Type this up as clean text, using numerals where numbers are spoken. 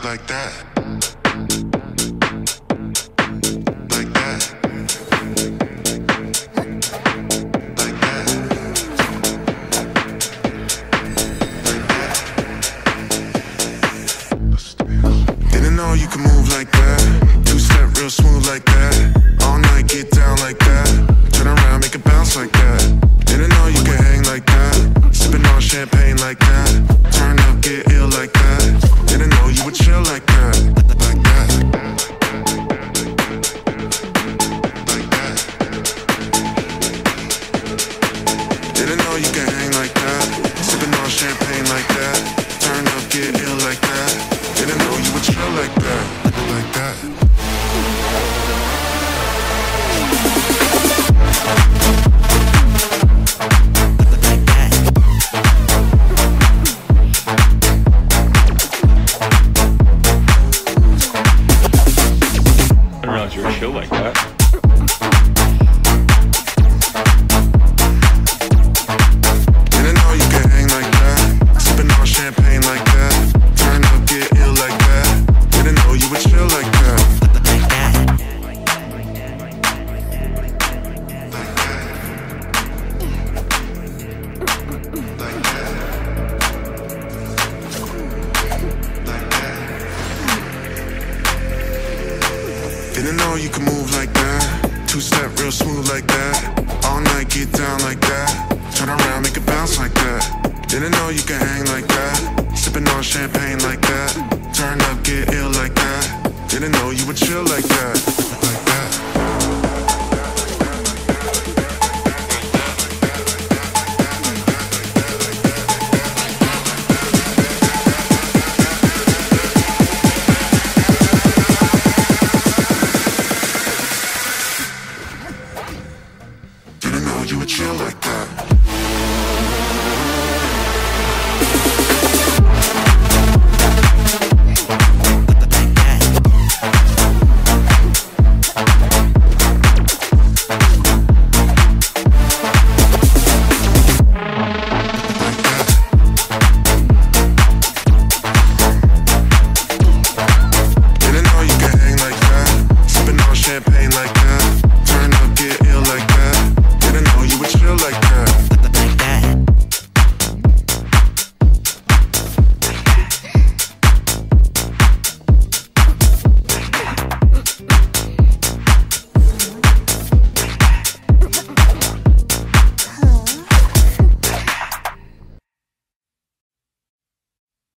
like that. Like that. Like that. Like that. Didn't know you could move like that. Two-step real smooth like that. All night get down like that. Turn around, make it bounce like that. Didn't know you could hang like that. Sipping on champagne like that. Turn up, get ill like that. Didn't know you would chill like that. Like that. Like that. Didn't know you could hang like that. Sipping on champagne like that. Turn up, get ill like that. Didn't know you would chill like that. Like that. Your show like that. Didn't know you could hang like that. Sipping on champagne like that. Turn up, get ill like that. Didn't know you would chill like that. Like that. Like that. Like that. Like that. Didn't know you could move like that. Two-step real smooth like that. All night get down like that. Turn around, make it bounce like that. Didn't know you could hang like that. Sipping on champagne like that. Turn up, get ill like that. Didn't know you would chill like that. Like that. You would chill like that.